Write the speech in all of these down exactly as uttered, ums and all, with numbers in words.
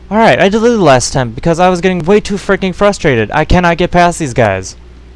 Alright, I deleted last time because I was getting way too freaking frustrated. I cannot get past these guys.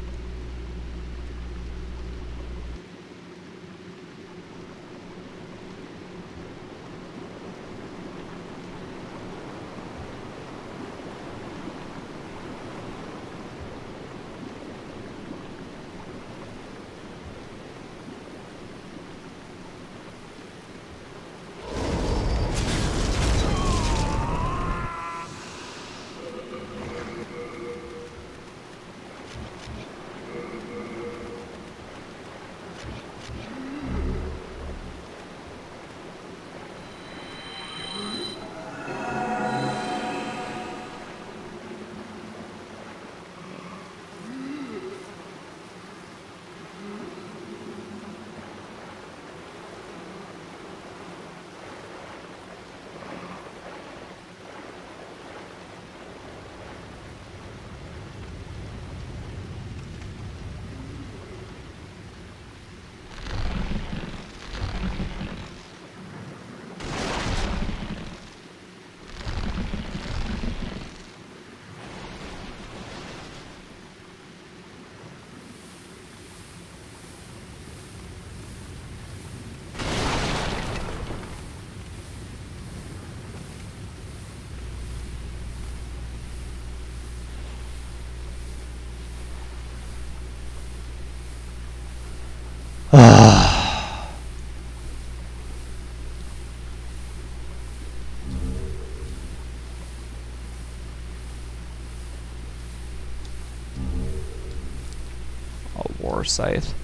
War Scythe.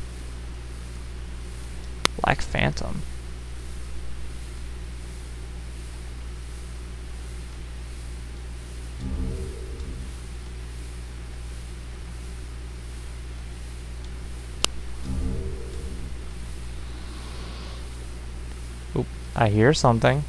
Black Phantom. Oop, I hear something.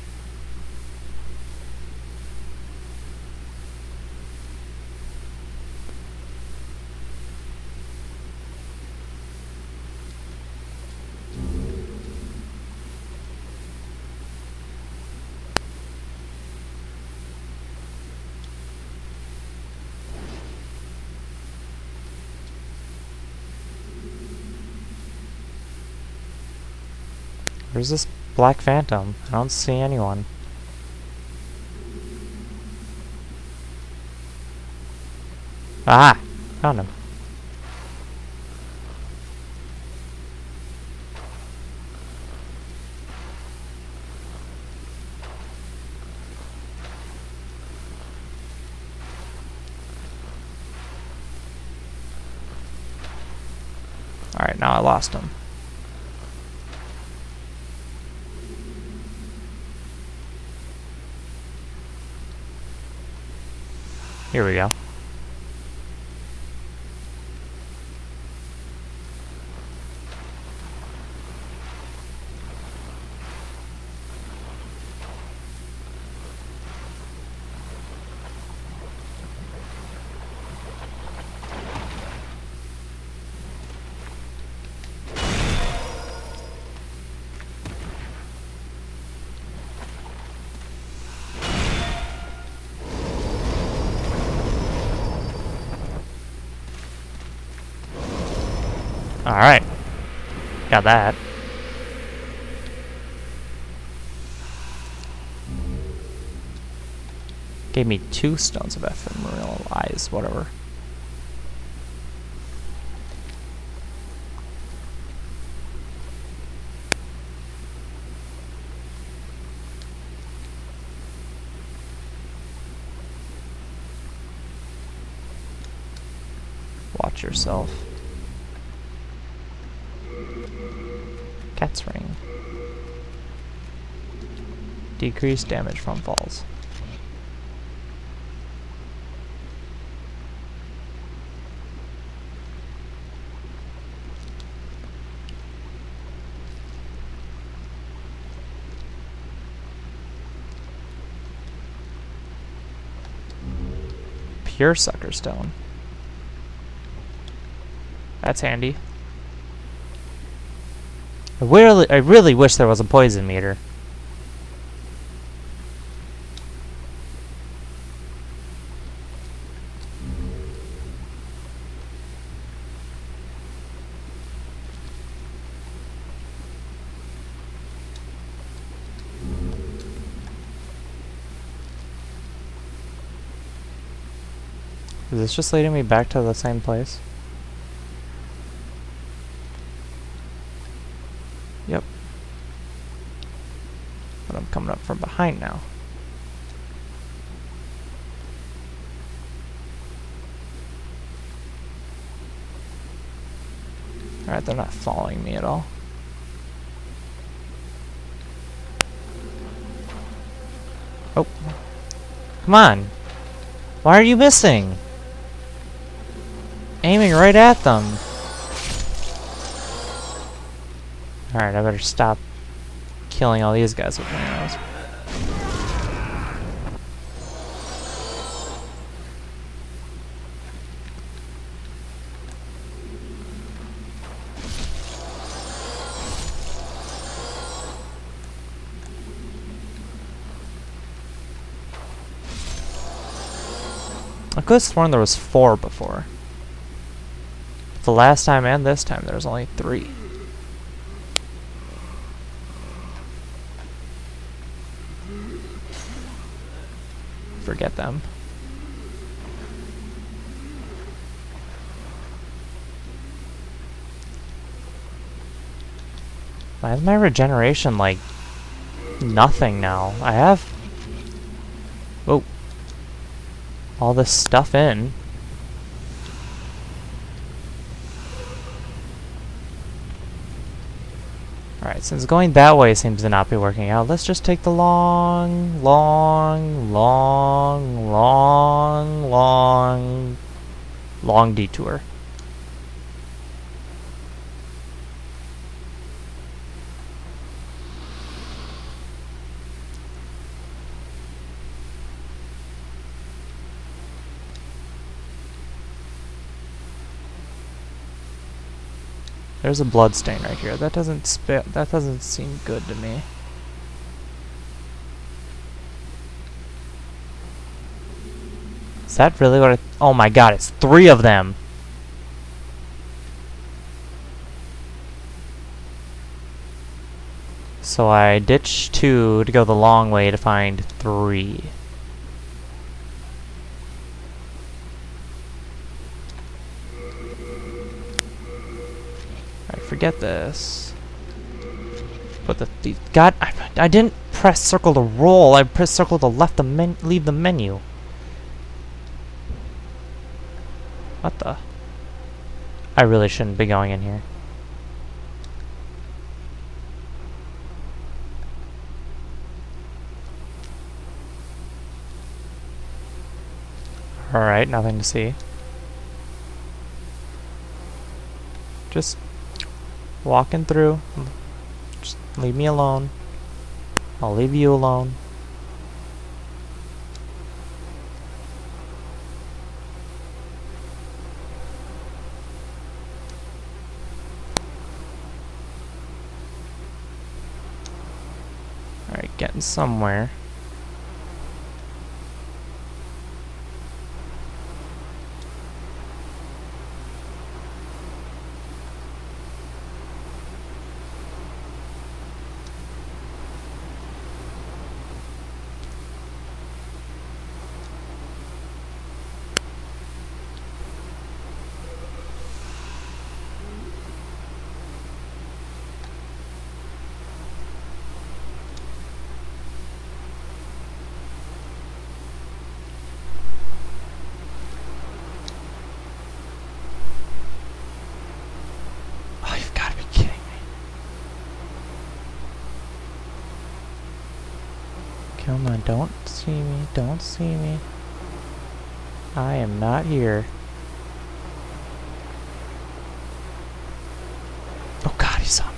Where's this Black Phantom? I don't see anyone. Ah! Found him. Alright, now I lost him. Here we go. Alright. Got that. Gave me two stones of ephemeral eyes, whatever. Watch yourself. Cat's ring. Decrease damage from falls. Pure sucker stone. That's handy. I really, I really wish there was a poison meter. Is this just leading me back to the same place? Yep. But I'm coming up from behind now. Alright, they're not following me at all. Oh. Come on. Why are you missing? Aiming right at them. Alright, I better stop killing all these guys with my arrows. I could have sworn there was four before. The last time and this time there was only three. Forget them. Why is my regeneration like nothing now? I have oh all this stuff in. Alright, since going that way seems to not be working out, let's just take the long, long, long, long, long, long detour. There's a blood stain right here. That doesn't sp- that doesn't seem good to me. Is that really what I... Oh my god, it's three of them! So I ditched two to go the long way to find three. Forget this. Put the, the God, I, I didn't press circle to roll. I pressed circle to left the men leave the menu. What the? I really shouldn't be going in here. All right, nothing to see. Just walking through. Just leave me alone. I'll leave you alone. Alright, getting somewhere. Come on, don't see me, don't see me. I am not here. Oh god, he saw me.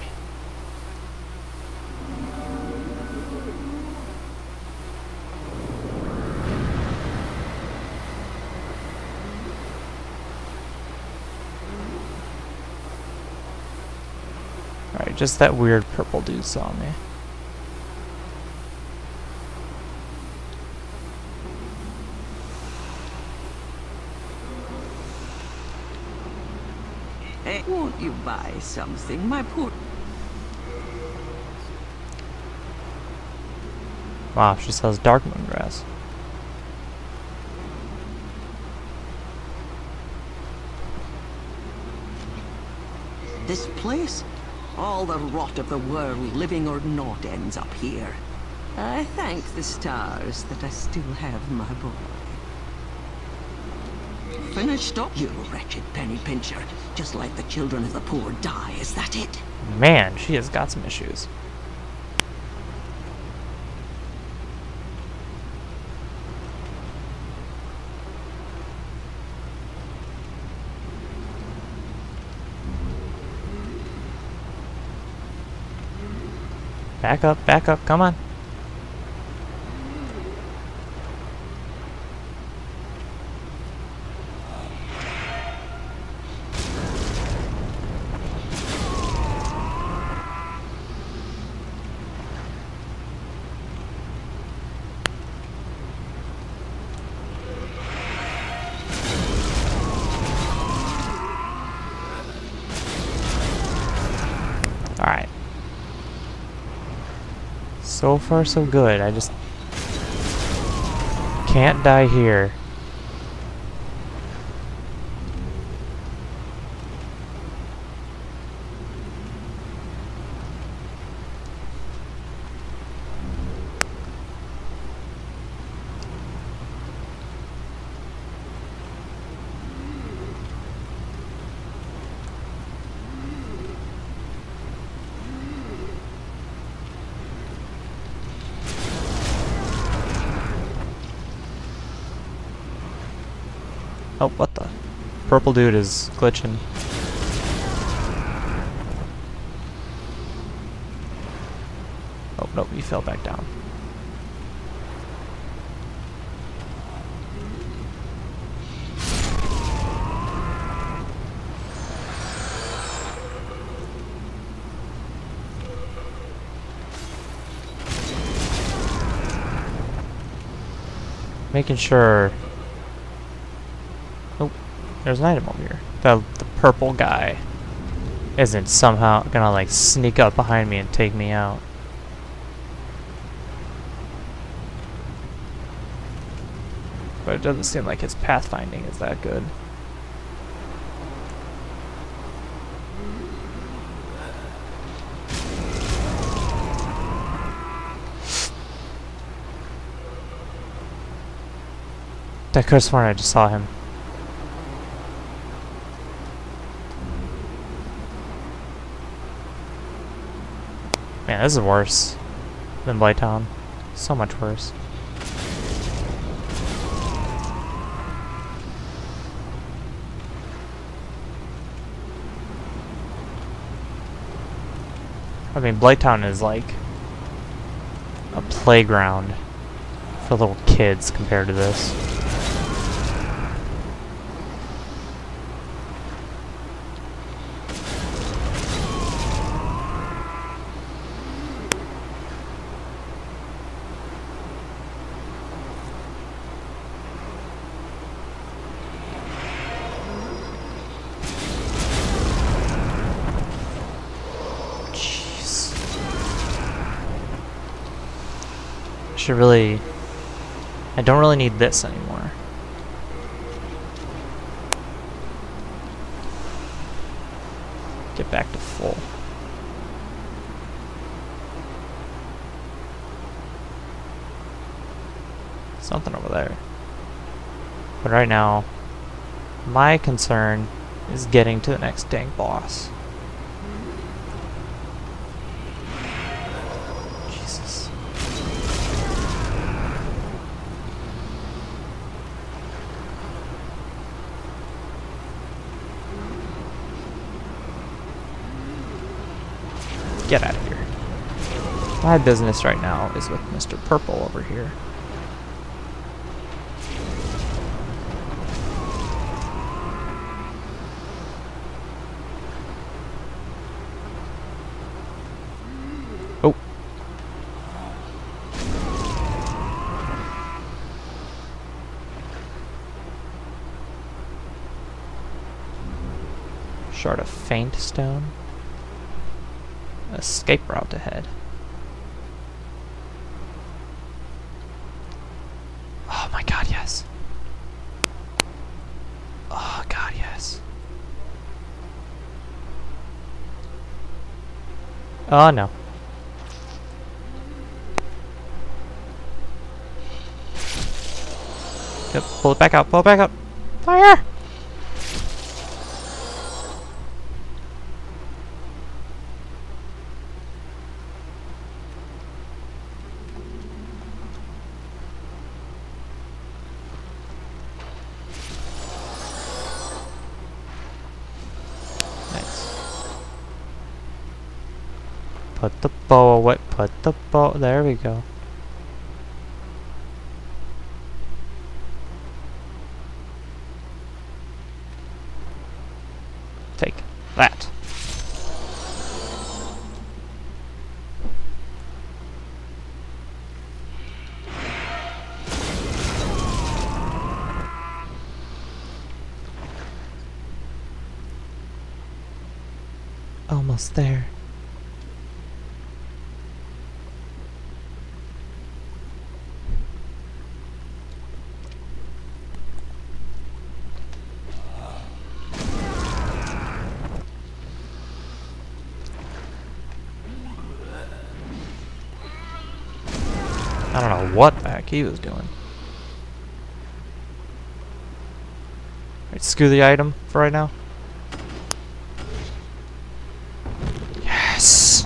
Alright, just that weird purple dude saw me. Won't you buy something, my poor... Wow, she sells dark moon grass. this place? All the rot of the world, living or not, ends up here. I thank the stars that I still have my boy. Finished up, you wretched penny pincher. Just like the children of the poor die, is that it? Man, she has got some issues. Back up, back up, come on. Alright. So far so good. I just can't die here. Oh, what the? Purple dude is glitching. Oh, nope, he fell back down. Making sure. Oh, there's an item over here. The, the purple guy isn't somehow gonna like sneak up behind me and take me out. But it doesn't seem like his pathfinding is that good. I could have sworn I just saw him. Man, this is worse than Blighttown. So much worse. I mean, Blighttown is like a playground for little kids compared to this. Should really, I don't really need this anymore. Get back to full. Something over there. But right now, my concern is getting to the next dang boss. Get out of here. My business right now is with Mister Purple over here. Oh. Shard of Faint Stone. Escape route ahead. Oh my god, yes. Oh god, yes. Oh no. Yep, pull it back out, pull it back out. Fire! Put the bow away. Put the bow. There we go. Take that. Almost there. I don't know what the heck he was doing. Alright, screw the item for right now. Yes!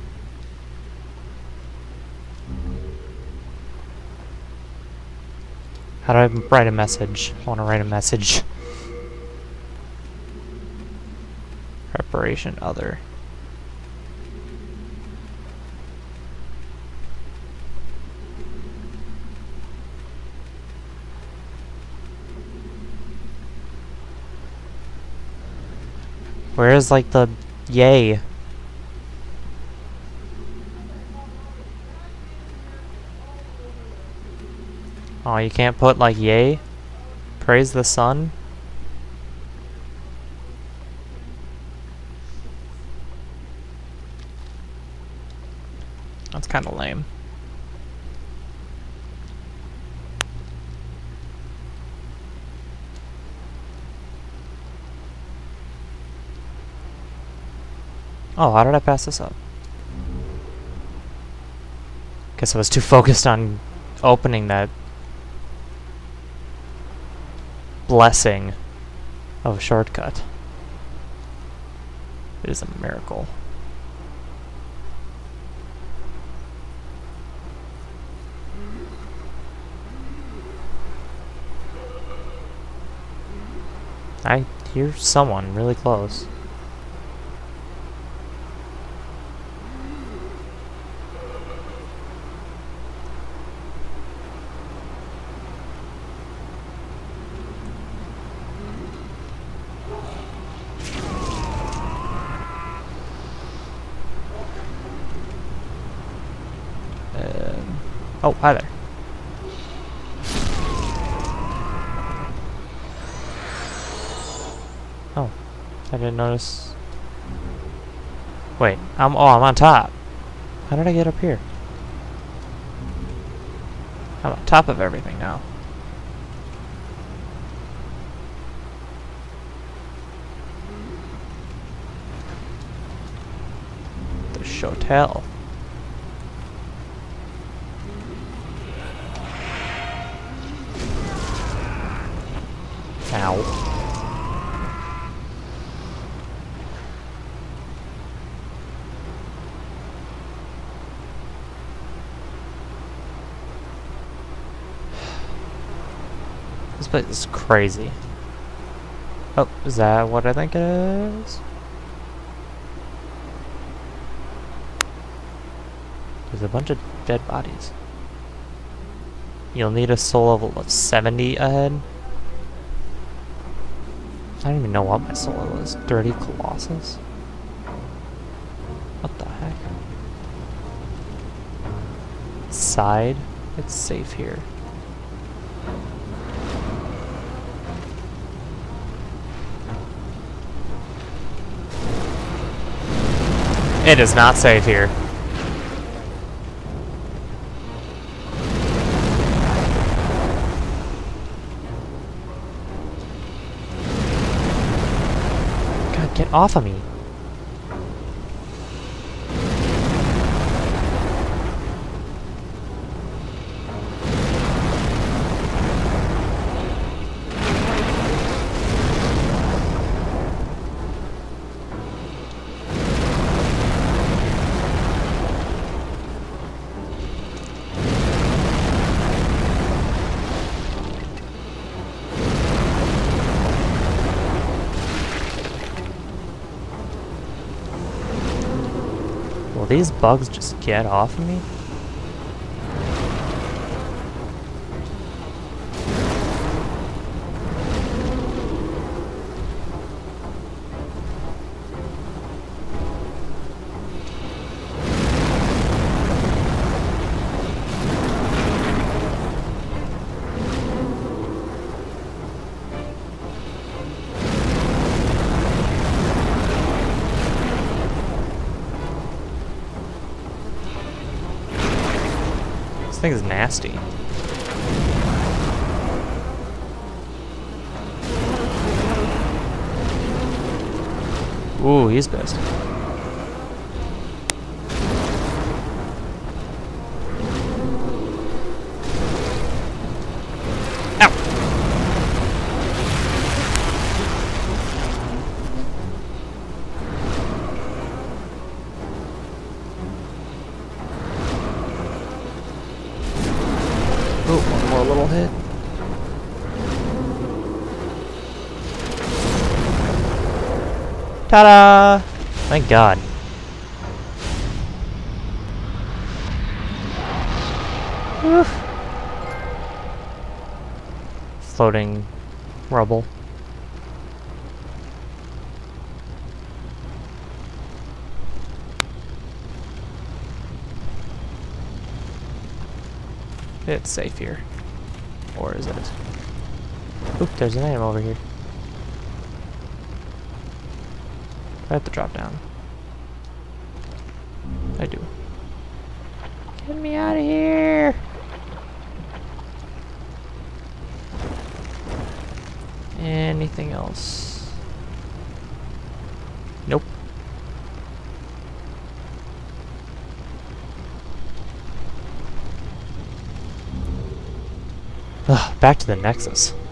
How do I write a message? I want to write a message. Preparation other. Where is like the yay? Oh, you can't put like yay? Praise the sun? That's kind of lame. Oh, how did I pass this up? Guess I was too focused on opening that blessing of a shortcut. It is a miracle. I hear someone really close. Um, oh, hi there. Oh, I didn't notice. Wait, I'm oh, I'm on top. How did I get up here? I'm on top of everything now. The Chotel. Ow. This place is crazy. Oh, is that what I think it is? There's a bunch of dead bodies. You'll need a soul level of seventy ahead. I don't even know what my soul level is. Dirty Colossus? What the heck? Side? It's safe here. It is not safe here. God, get off of me. Will these bugs just get off of me? This thing is nasty. Ooh, he's pissed. Ow! Oh, one more little hit. Ta-da! Thank God. Woof. Floating rubble. It's safe here. Or is it? Oop, there's an item over here. I have to drop down. I do. Get me out of here! Anything else? Nope. Ugh, back to the Nexus.